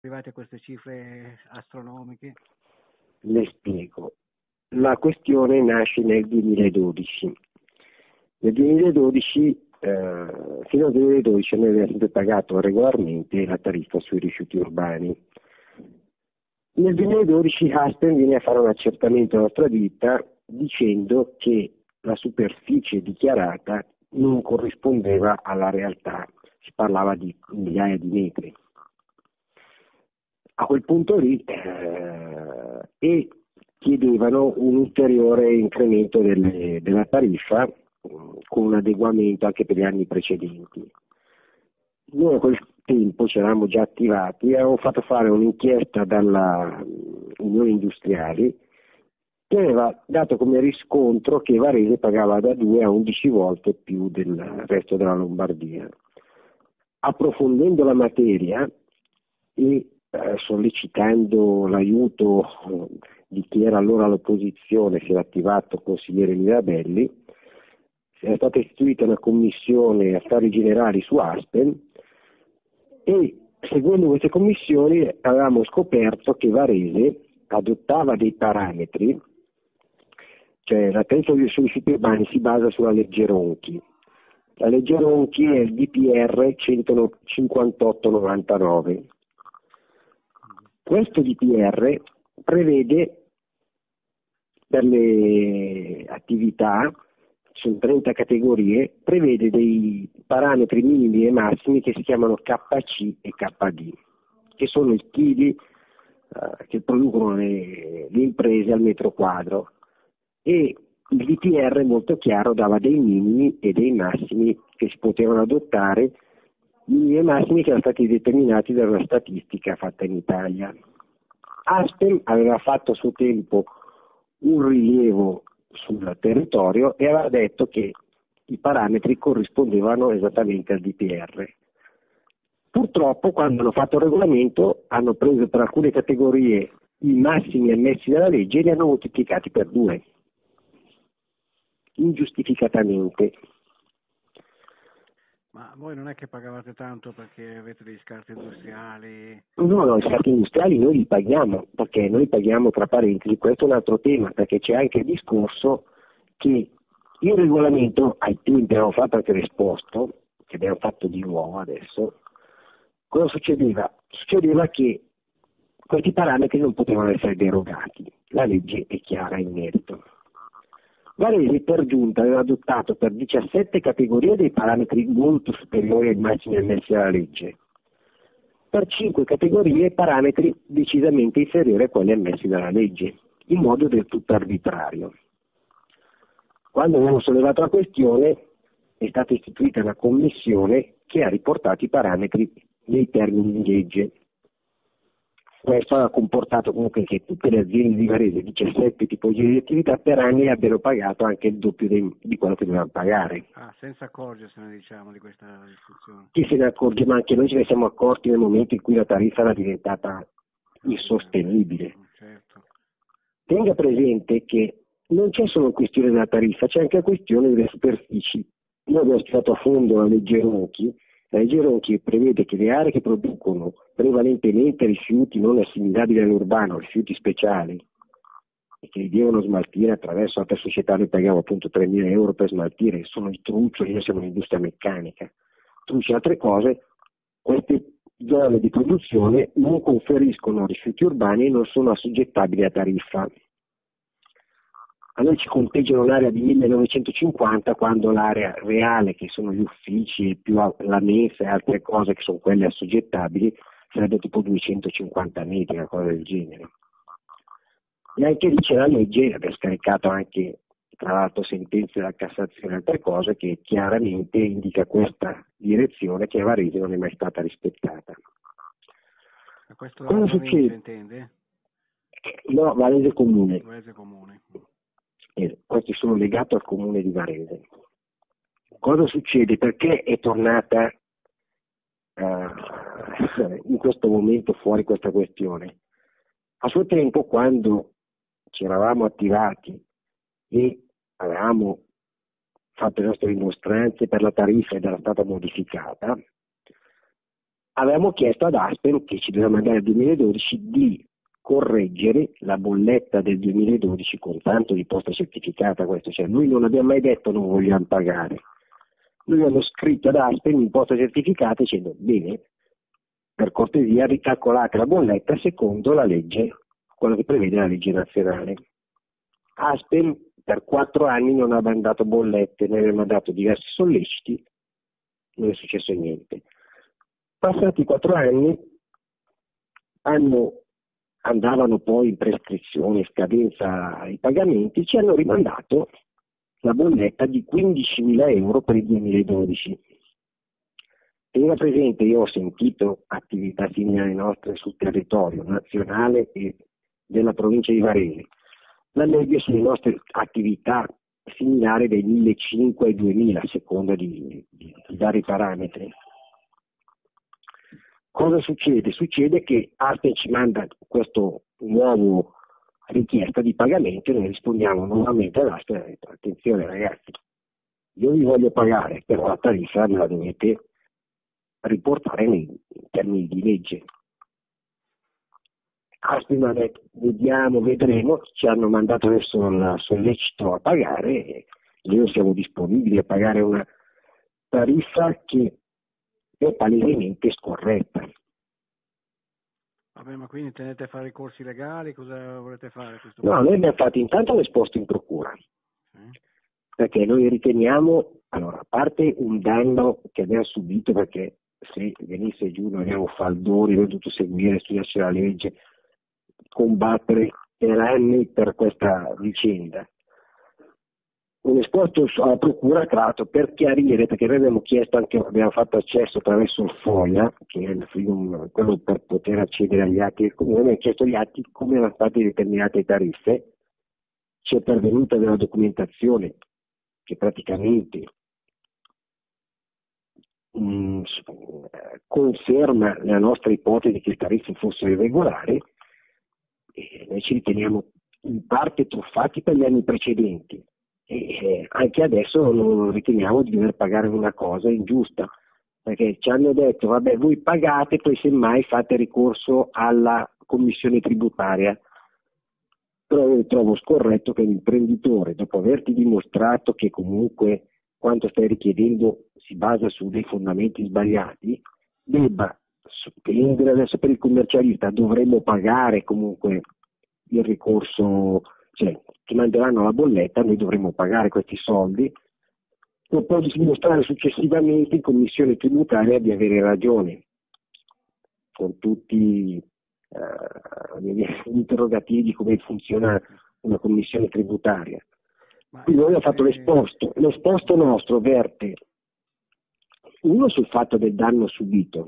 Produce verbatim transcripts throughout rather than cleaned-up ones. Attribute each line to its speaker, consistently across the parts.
Speaker 1: arrivati a queste cifre astronomiche?
Speaker 2: Le spiego. La questione nasce nel duemiladodici. Nel duemiladodici, eh, fino al duemiladodici noi abbiamo sempre pagato regolarmente la tariffa sui rifiuti urbani. Nel duemiladodici Aspen viene a fare un accertamento alla nostra ditta dicendo che la superficie dichiarata non corrispondeva alla realtà, si parlava di migliaia di metri. A quel punto lì eh, e chiedevano un ulteriore incremento delle, della tariffa con un adeguamento anche per gli anni precedenti. Noi a quel tempo ci eravamo già attivati e avevamo fatto fare un'inchiesta dalla Unione Industriali che aveva dato come riscontro che Varese pagava da due a undici volte più del resto della Lombardia. Approfondendo la materia e eh, sollecitando l'aiuto di chi era allora all'opposizione, si era attivato il consigliere Mirabelli, è stata istituita una commissione affari generali su Aspen e seguendo queste commissioni avevamo scoperto che Varese adottava dei parametri, cioè la tariffa sui rifiuti urbani si basa sulla legge Ronchi. La legge Ronchi è il D P R centocinquantotto novantanove. Questo D P R prevede per le attività, sono trenta categorie, prevede dei parametri minimi e massimi che si chiamano K C e K D, che sono i chili eh, che producono le, le imprese al metro quadro, e il D P R molto chiaro dava dei minimi e dei massimi che si potevano adottare, minimi e massimi che erano stati determinati da una statistica fatta in Italia. Aspen aveva fatto a suo tempo un rilievo sul territorio e aveva detto che i parametri corrispondevano esattamente al D P R. Purtroppo quando hanno fatto il regolamento hanno preso per alcune categorie i massimi ammessi dalla legge e li hanno moltiplicati per due, ingiustificatamente.
Speaker 1: Ma voi non è che pagavate tanto perché avete degli scarti industriali?
Speaker 2: No, no, i scarti industriali noi li paghiamo, perché noi paghiamo, tra parentesi, questo è un altro tema, perché c'è anche il discorso che il regolamento, ai tempi abbiamo fatto anche l'esposto, che abbiamo fatto di nuovo adesso, cosa succedeva? Succedeva che questi parametri non potevano essere derogati, la legge è chiara in merito. Varese per giunta aveva adottato per diciassette categorie dei parametri molto superiori ai massimi ammessi dalla legge, per cinque categorie parametri decisamente inferiori a quelli ammessi dalla legge, in modo del tutto arbitrario. Quando abbiamo sollevato la questione è stata istituita una commissione che ha riportato i parametri nei termini di legge. Questo ha comportato comunque che tutte le aziende di Varese, diciassette tipologie di attività, per anni abbiano pagato anche il doppio dei, di quello che dovevano pagare.
Speaker 1: Ah, senza accorgersene, diciamo, di questa discussione.
Speaker 2: Chi se ne accorge? Ma anche noi ce ne siamo accorti nel momento in cui la tariffa era diventata insostenibile.
Speaker 1: Certo.
Speaker 2: Tenga presente che non c'è solo questione della tariffa, c'è anche la questione delle superfici. Noi abbiamo studiato a fondo la legge Ronchi. La legge Ronchi prevede che le aree che producono prevalentemente rifiuti non assimilabili all'urbano, rifiuti speciali, e che li devono smaltire attraverso altre società, noi paghiamo appunto tremila euro per smaltire, sono i truccioli, noi siamo un'industria meccanica, trucci e altre cose, queste zone di produzione non conferiscono rifiuti urbani e non sono assoggettabili a tariffa. A noi ci conteggiano un'area di millenovecentocinquanta quando l'area reale, che sono gli uffici, più la mensa e altre cose che sono quelle assoggettabili, sarebbe tipo duecentocinquanta metri, una cosa del genere. E anche lì c'è la legge, abbiamo scaricato anche tra l'altro sentenze della Cassazione e altre cose, che chiaramente indica questa direzione che a Varese non è mai stata rispettata.
Speaker 1: Ma questo
Speaker 2: cosa succede?
Speaker 1: Intende?
Speaker 2: No, Varese Comune.
Speaker 1: Varese Comune.
Speaker 2: Eh, questi sono legati al comune di Varese. Cosa succede? Perché è tornata uh, in questo momento fuori questa questione? A suo tempo, quando ci eravamo attivati e avevamo fatto le nostre dimostranze per la tariffa ed era stata modificata, avevamo chiesto ad Aspen, che ci doveva mandare il duemiladodici, di correggere la bolletta del duemiladodici con tanto di posta certificata. Questo, cioè noi non abbiamo mai detto non vogliamo pagare, noi abbiamo scritto ad Aspen in posta certificata dicendo bene, per cortesia ricalcolate la bolletta secondo la legge, quello che prevede la legge nazionale. Aspen per quattro anni non ha mandato bollette, ne aveva mandato diversi solleciti, non è successo niente. Passati quattro anni hanno, andavano poi in prescrizione, scadenza i pagamenti, ci hanno rimandato la bolletta di quindicimila euro per il duemiladodici. Tenga presente, io ho sentito attività simili alle nostre sul territorio nazionale e della provincia di Varese. La media sulle nostre attività similare dai millecinquecento ai duemila, a seconda di, di, di vari parametri. Cosa succede? Succede che Aspen ci manda questo nuovo richiesta di pagamento e noi rispondiamo nuovamente all'Aspen e detto, attenzione ragazzi, io vi voglio pagare, però la tariffa me la dovete riportare nei termini di legge. Aspen ha detto vediamo, vedremo, ci hanno mandato adesso il sollecito a pagare e noi siamo disponibili a pagare una tariffa che è palesemente scorretta.
Speaker 1: Vabbè, ma quindi tenete a fare i corsi legali, cosa volete fare? Questo
Speaker 2: no, noi abbiamo fatto intanto l'esposto in procura, eh? Perché noi riteniamo, allora, a parte un danno che abbiamo subito, perché se venisse giù noi abbiamo faldoni, abbiamo dovuto seguire, studiarci la legge, combattere per anni per questa vicenda. Un esposto alla procura, tra l'altro, per chiarire, perché noi abbiamo chiesto anche, abbiamo fatto accesso attraverso il FOIA, che è il freedom, quello per poter accedere agli atti del comune, abbiamo chiesto gli atti come erano state determinate tariffe, ci è pervenuta della documentazione che praticamente mh, conferma la nostra ipotesi che le tariffe fossero irregolari, e noi ci riteniamo in parte truffati per gli anni precedenti. E anche adesso non riteniamo di dover pagare una cosa ingiusta, perché ci hanno detto vabbè voi pagate, poi semmai fate ricorso alla commissione tributaria. Però io trovo scorretto che l'imprenditore, dopo averti dimostrato che comunque quanto stai richiedendo si basa su dei fondamenti sbagliati, debba spendere. Adesso per il commercialista dovremmo pagare comunque il ricorso, cioè ci manderanno la bolletta, noi dovremmo pagare questi soldi, per poi dimostrare successivamente in commissione tributaria di avere ragione, con tutti uh, gli interrogativi di come funziona una commissione tributaria.
Speaker 1: Ma
Speaker 2: Quindi noi abbiamo fatto l'esposto, l'esposto nostro verte uno sul fatto del danno subito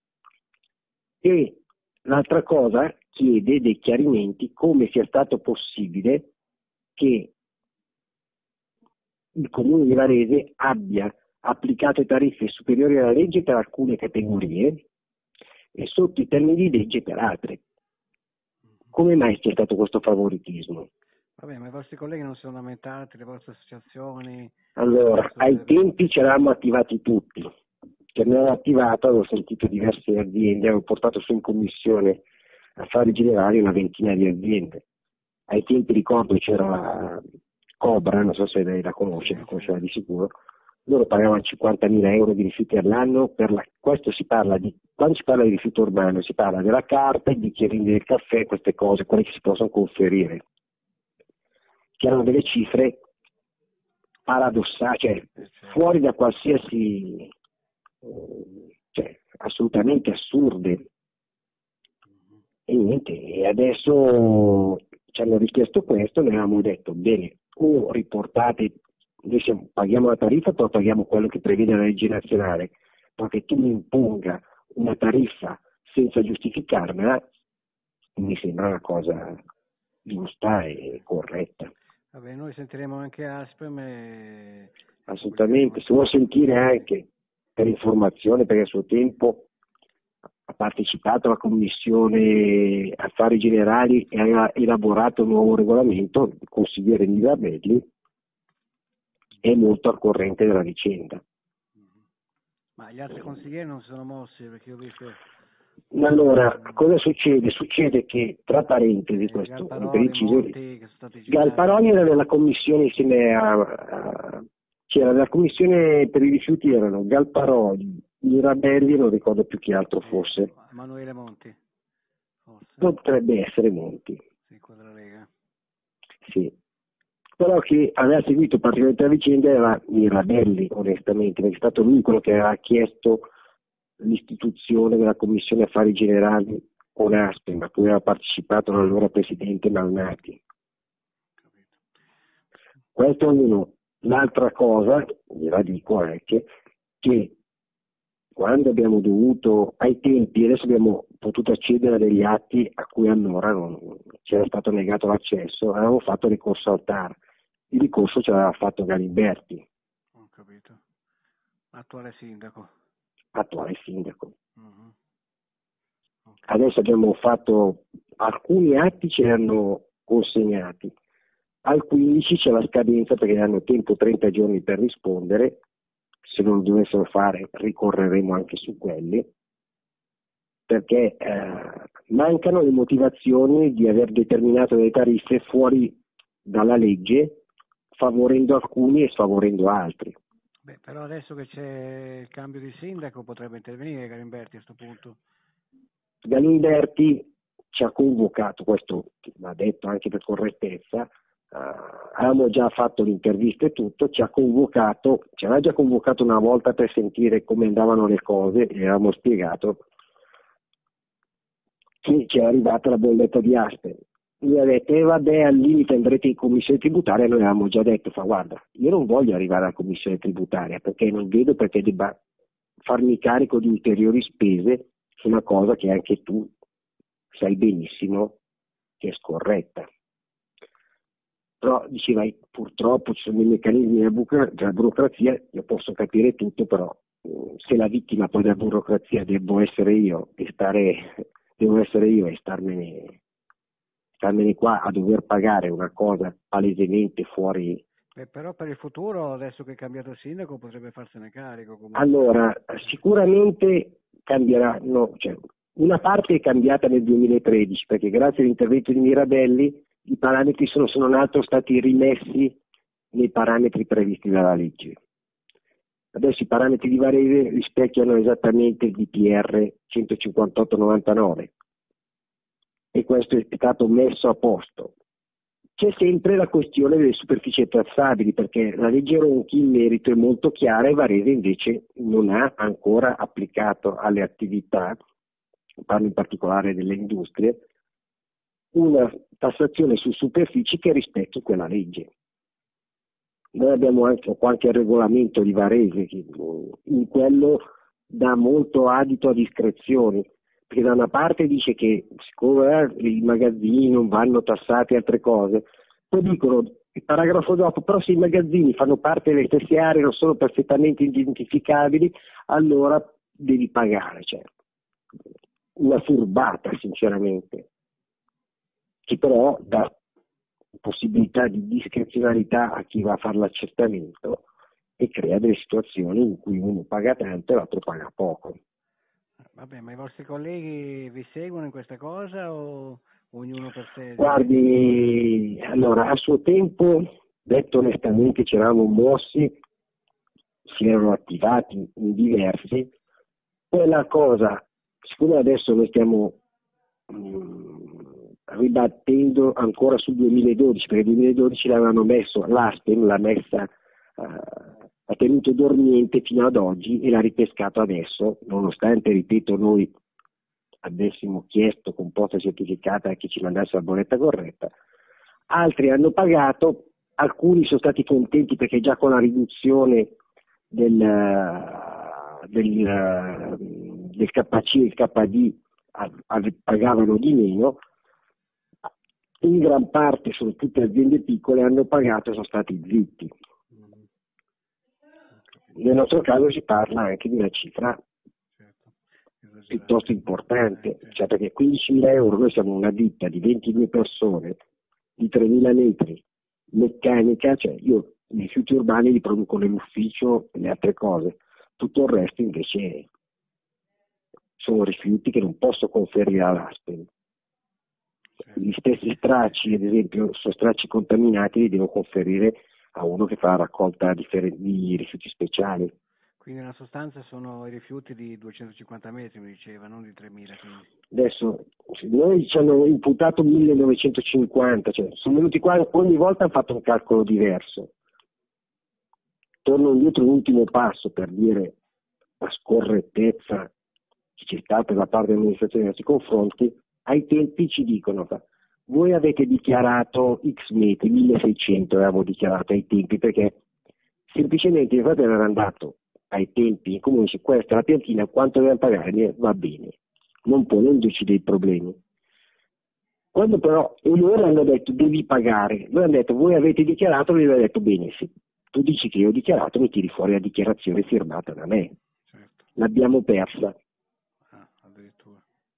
Speaker 2: e l'altra cosa chiede dei chiarimenti come sia stato possibile che il Comune di Varese abbia applicato tariffe superiori alla legge per alcune categorie e sotto i termini di legge per altre. Come mai c'è stato questo favoritismo?
Speaker 1: Vabbè, ma i vostri colleghi non si sono lamentati, le vostre associazioni?
Speaker 2: Allora, ai tempi ci eravamo attivati tutti. Che mi avevo attivato, avevo sentito diverse aziende, avevo portato su in commissione affari generali una ventina di aziende. Ai tempi ricordo c'era la Cobra, non so se lei la conosce, la conosceva di sicuro, loro pagavano cinquantamila euro di rifiuti all'anno, per la, questo si parla di, quando si parla di rifiuto urbano si parla della carta, i bicchierini del caffè, queste cose, quelle che si possono conferire, che erano delle cifre paradossali, cioè fuori da qualsiasi, cioè assolutamente assurde. E niente, e adesso ci hanno richiesto questo, noi avevamo detto bene, o riportate, noi siamo, paghiamo la tariffa, però paghiamo quello che prevede la legge nazionale, perché tu mi imponga una tariffa senza giustificarmela mi sembra una cosa giusta e corretta.
Speaker 1: Vabbè, noi sentiremo anche Aspen e...
Speaker 2: Assolutamente, se vuoi sentire anche per informazione, perché a suo tempo ha partecipato alla commissione affari generali e ha elaborato un nuovo regolamento, il consigliere Mirabelli è molto al corrente della vicenda.
Speaker 1: Ma gli altri consiglieri non si sono mossi perché io ho visto...
Speaker 2: Allora, cosa succede? Succede che, tra parentesi,
Speaker 1: eh,
Speaker 2: questo per
Speaker 1: Galparoli,
Speaker 2: inciso,
Speaker 1: Monti, che sono stati citati.
Speaker 2: Galparoli era nella commissione insieme a, a c'era nella commissione per i rifiuti, erano Galparoli, Mirabelli, non ricordo più chi altro
Speaker 1: Sì,
Speaker 2: fosse.
Speaker 1: Emanuele Monti, forse.
Speaker 2: Potrebbe essere Monti.
Speaker 1: Sì, quello della Lega.
Speaker 2: Sì. Però chi aveva seguito praticamente la vicenda era Mirabelli, onestamente, perché è stato lui quello che aveva chiesto l'istituzione della Commissione Affari Generali con Aspen, a cui aveva partecipato l'allora presidente Malnati. Questo è uno. L'altra cosa, gliela dico anche, che quando abbiamo dovuto, ai tempi, adesso abbiamo potuto accedere a degli atti a cui allora non c'era stato negato l'accesso, avevamo fatto ricorso al T A R. Il ricorso ce l'aveva fatto Galimberti.
Speaker 1: Ho capito. Attuale sindaco.
Speaker 2: Attuale sindaco.
Speaker 1: Mm-hmm. Okay.
Speaker 2: Adesso abbiamo fatto, alcuni atti ce li hanno consegnati, al quindici c'è la scadenza perché hanno tempo trenta giorni per rispondere. Se non lo dovessero fare ricorreremo anche su quelli, perché eh, mancano le motivazioni di aver determinato delle tariffe fuori dalla legge, favorendo alcuni e sfavorendo altri.
Speaker 1: Beh, però adesso che c'è il cambio di sindaco potrebbe intervenire Galimberti a questo punto.
Speaker 2: Galimberti ci ha convocato, questo va detto anche per correttezza, Uh, avevamo già fatto l'intervista e tutto, ci ha convocato, ci aveva già convocato una volta per sentire come andavano le cose e avevamo spiegato che ci è arrivata la bolletta di Aspen. Lui ha detto, eh vabbè, al limite andrete in commissione tributaria. Noi avevamo già detto, fa guarda, io non voglio arrivare alla commissione tributaria perché non vedo perché debba farmi carico di ulteriori spese su una cosa che anche tu sai benissimo che è scorretta. Però diceva, purtroppo ci sono dei meccanismi della, buca, della burocrazia, io posso capire tutto, però eh, se la vittima poi della burocrazia devo essere io e stare, devo essere io e starmene, starmene qua a dover pagare una cosa palesemente fuori.
Speaker 1: Beh, però per il futuro, adesso che è cambiato il sindaco, potrebbe farsene carico. Comunque.
Speaker 2: Allora, sicuramente cambierà, no, cioè, una parte è cambiata nel duemilatredici, perché grazie all'intervento di Mirabelli i parametri sono, se non altro, stati rimessi nei parametri previsti dalla legge. Adesso i parametri di Varese rispecchiano esattamente il D P R centocinquantotto novantanove e questo è stato messo a posto. C'è sempre la questione delle superfici tassabili, perché la legge Ronchi in merito è molto chiara e Varese invece non ha ancora applicato alle attività, parlo in particolare delle industrie, una tassazione su superfici che rispecchi quella legge. Noi abbiamo anche qualche regolamento di Varese che in quello dà molto adito a discrezioni, perché da una parte dice che siccome eh, i magazzini non vanno tassati altre cose, poi dicono il paragrafo dopo, però se i magazzini fanno parte delle stesse aree, non sono perfettamente identificabili, allora devi pagare. Cioè, una furbata sinceramente, che però dà possibilità di discrezionalità a chi va a fare l'accertamento e crea delle situazioni in cui uno paga tanto e l'altro paga poco.
Speaker 1: Vabbè, ma i vostri colleghi vi seguono in questa cosa o ognuno per sé?
Speaker 2: Guardi, allora a suo tempo, detto onestamente, ci eravamo mossi, si erano attivati in diversi, poi la cosa, siccome adesso noi stiamo ribattendo ancora sul duemiladodici, perché nel duemiladodici l'avevano messo, l'Aspen l'ha messa, uh, ha tenuto dormiente fino ad oggi e l'ha ripescato adesso, nonostante, ripeto, noi avessimo chiesto con posta certificata che ci mandasse la bolletta corretta. Altri hanno pagato, alcuni sono stati contenti perché già con la riduzione del, del, del K C e il K D pagavano di meno. In gran parte sono tutte aziende piccole, hanno pagato e sono stati zitti. Nel nostro caso si parla anche di una cifra piuttosto importante, cioè perché quindicimila euro, noi siamo una ditta di ventidue persone, di tremila metri, meccanica, cioè io i rifiuti urbani li produco nell'ufficio e le altre cose, tutto il resto invece sono rifiuti che non posso conferire all'Aspen. Gli stessi stracci, ad esempio, sono stracci contaminati, li devo conferire a uno che fa la raccolta di, di rifiuti speciali.
Speaker 1: Quindi nella sostanza sono i rifiuti di duecentocinquanta metri, mi diceva, non di tremila. Quindi.
Speaker 2: Adesso, noi ci hanno imputato millenovecentocinquanta, cioè sono venuti qua, ogni volta hanno fatto un calcolo diverso. Torno indietro l'ultimo passo per dire la scorrettezza che c'è stata da parte dell'amministrazione nei nostri confronti. Ai tempi ci dicono, voi avete dichiarato X metri, milleseicento avevamo dichiarato ai tempi, perché semplicemente il fratello era andato ai tempi, come dice, questa è la piantina, quanto dobbiamo pagare? Va bene, non ponendoci dei problemi. Quando però, e loro hanno detto devi pagare, noi hanno detto voi avete dichiarato, lui aveva detto bene, se tu dici che io ho dichiarato mi tiri fuori la dichiarazione firmata da me. Certo. L'abbiamo persa.
Speaker 1: Ah, addirittura.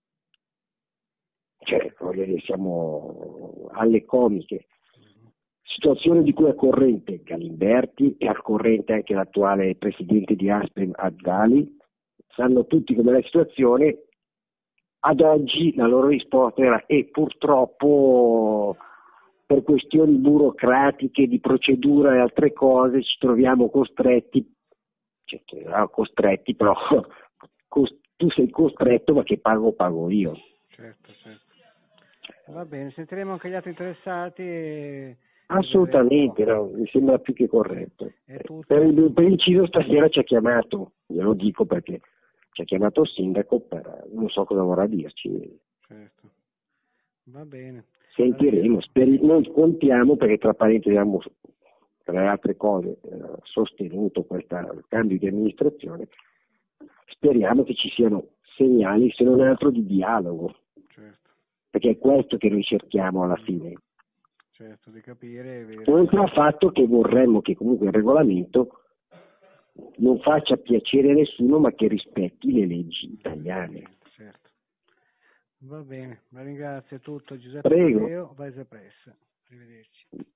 Speaker 2: Cioè, voglio dire, siamo alle comiche. Situazione di cui è corrente Galimberti e al corrente anche l'attuale presidente di Aspen Addali, sanno tutti com'è la situazione. Ad oggi la loro risposta era e purtroppo per questioni burocratiche, di procedura e altre cose ci troviamo costretti, cioè, costretti però tu sei costretto ma che pago pago io.
Speaker 1: Certo, certo. Va bene, sentiremo anche gli altri interessati. E...
Speaker 2: Assolutamente, no, mi sembra più che corretto. Per il, per il Ciso stasera ci ha chiamato, glielo dico perché ci ha chiamato il sindaco, per, non so cosa vorrà dirci.
Speaker 1: Certo, va bene.
Speaker 2: Sentiremo, speri, noi contiamo, perché tra parentesi abbiamo, tra le altre cose, eh, sostenuto questo cambio di amministrazione, speriamo che ci siano segnali, se non altro, di dialogo.
Speaker 1: Certo.
Speaker 2: Perché è questo che noi cerchiamo alla fine.
Speaker 1: Certo, di capire.
Speaker 2: Oltre al fatto che vorremmo che comunque il regolamento non faccia piacere a nessuno, ma che rispetti le leggi italiane.
Speaker 1: Certo. Va bene, la ringrazio, è tutto. Giuseppe
Speaker 2: Prego.
Speaker 1: Matteo, Vaisa Press. Arrivederci.